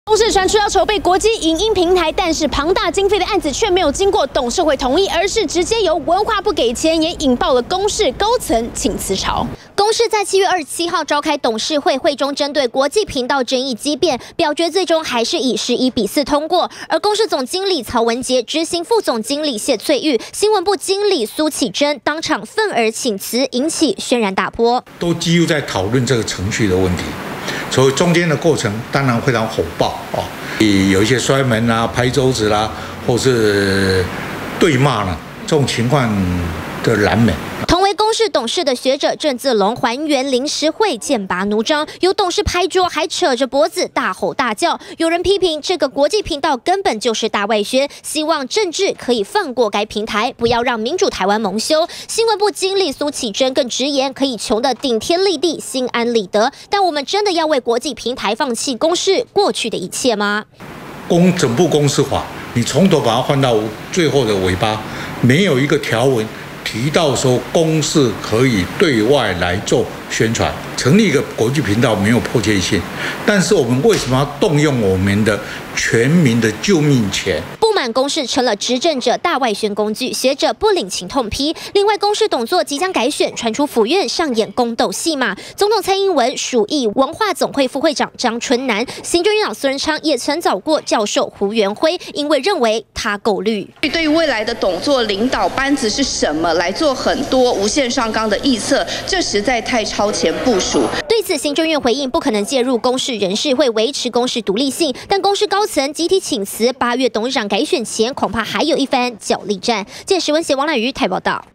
公视传出要筹备国际影音平台，但是庞大经费的案子却没有经过董事会同意，而是直接由文化部给钱，也引爆了公视高层请辞潮。 公视在7月27号召开董事会，会中针对国际频道争议激辩，表决最终还是以11-4通过。而公视总经理曹文杰、执行副总经理谢翠玉、新闻部经理苏启珍当场愤而请辞，引起轩然大波。 都几乎在讨论这个程序的问题。 所以中间的过程当然非常火爆哦，有一些摔门啦、拍桌子啦，或是对骂啦，这种情况的难免。 同为公视董事的学者郑自龙还原临时会剑拔弩张，有董事拍桌还扯着脖子大吼大叫。有人批评这个国际频道根本就是大外宣，希望政治可以放过该平台，不要让民主台湾蒙羞。新闻部经理苏启珍更直言，可以穷得顶天立地、心安理得，但我们真的要为国际平台放弃公视过去的一切吗？ 整部公司法，你从头把它换到最后的尾巴，没有一个条文 提到说，公视可以对外来做宣传，成立一个国际频道没有迫切性，但是我们为什么要动用我们的全民的救命钱？ 不满公视成了执政者大外宣工具，学者不领情痛批。另外，公视董座即将改选，传出府院上演宫斗戏码。总统蔡英文属意文化总会副会长张春南，行政院长孙仁昌也曾找过教授胡元辉，因为认为他够绿。 对于未来的董座领导班子是什么，来做很多无限上纲的臆测，这实在太超前部署。 对此，行政院回应不可能介入公视人事，会维持公视独立性，但公视高层集体请辞，8月董事长改选前恐怕还有一番角力战。记者石文贤、王乃瑜台报道。